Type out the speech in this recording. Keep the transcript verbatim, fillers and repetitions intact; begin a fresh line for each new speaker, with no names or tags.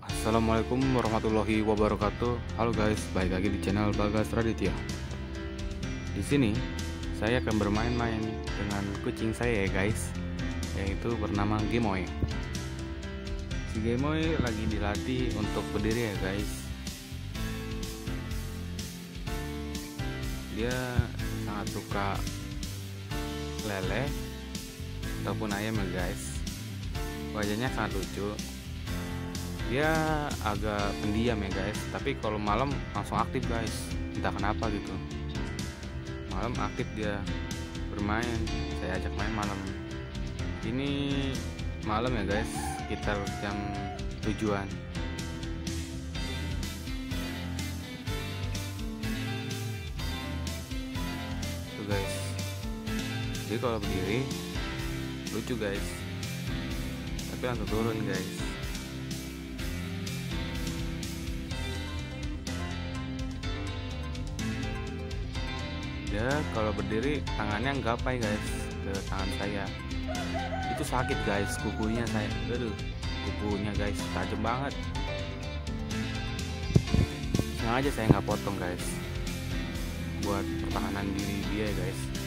Assalamualaikum warahmatullahi wabarakatuh. Halo guys, balik lagi di channel Bagas Raditya. Di sini saya akan bermain-main dengan kucing saya ya guys, yaitu bernama Gemoy. Si Gemoy lagi dilatih untuk berdiri ya guys. Dia sangat suka lele ataupun ayam ya guys. Wajahnya sangat lucu. Dia agak pendiam ya guys, tapi kalau malam langsung aktif guys, entah kenapa gitu. Malam aktif dia bermain, saya ajak main malam. Ini malam ya guys, sekitar jam tujuan. Tuh guys, jadi kalau berdiri lucu guys, tapi langsung turun guys. Ya kalau berdiri tangannya gapai guys ke tangan saya, itu sakit guys, kukunya saya, aduh kukunya guys tajam banget. Sengaja saya nggak potong guys, buat pertahanan diri dia guys.